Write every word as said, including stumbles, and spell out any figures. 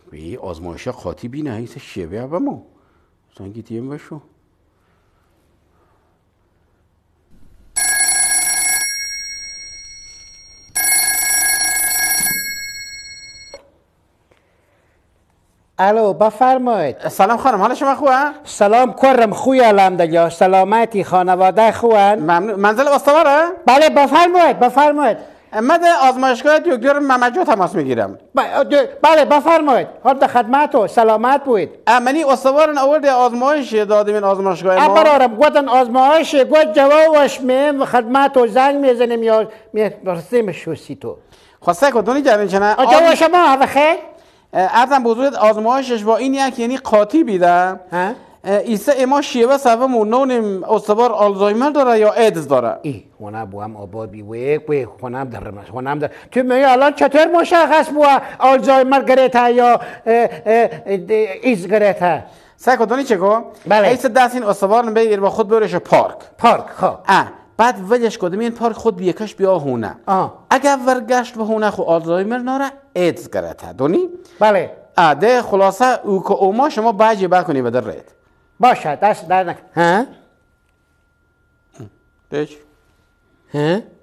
بی آزمایش قاطی بی نهیس شیوه بمو سنگی تیم بشو الو بفرمایید. سلام خانم، حال شما خوبه؟ سلام کرم، خوی الحمدلله. سلامتی، خانواده خوبن؟ ممنون. منزل استواره؟ بله بفرمایید بفرمایید. من آزمایشگاه دکتر محمدجو تماس میگیرم. بله بفرمایید. حال در خدمت و سلامت بوید. منی استوارن آورد آزمایش دادیم این آزمایشگاه ما. برارم گفتن آزمایش گفت جوابش میم خدمت و زنگ میزنیم یا میرسیم شوسی تو. خواسته کدومی جوین چنه؟ جواب شما هذا خیر؟ ارزم بزرگت آزمایشش با این یک یعنی قاطی بیده. ایسه اما شیوه سوم نونیم استوار آلزایمر داره یا ایدز داره؟ ای خونه بو هم آباد بی ویک ویک خونم در رمش خونم در تو می الان چطور مشخص بو آلزایمر گرفته یا ایدز گرفته؟ سعی دونی چه گو؟ بله. ایسه دست این استوار بگیر با خود برش پارک. پارک خب. اه بعد وجش کدوم این پارک خود بیکش بیا هونه. آه. اگر ورگشت به هونه خو آلزایمر ناره ایدز گرفته دونی؟ بله. اه ده خلاصه او که اوما شما باجی بکنی به در رید. باشه دست در نکن. ها؟ دیش؟ ها؟